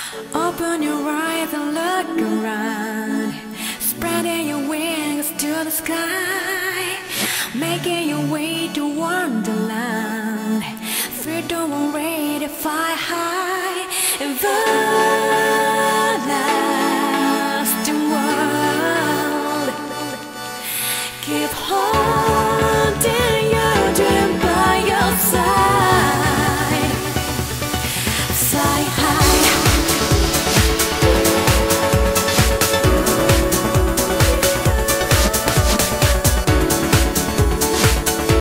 Open your eyes and look around, spreading your wings to the sky, making your way to Wonderland. Freedom will ready to fly high.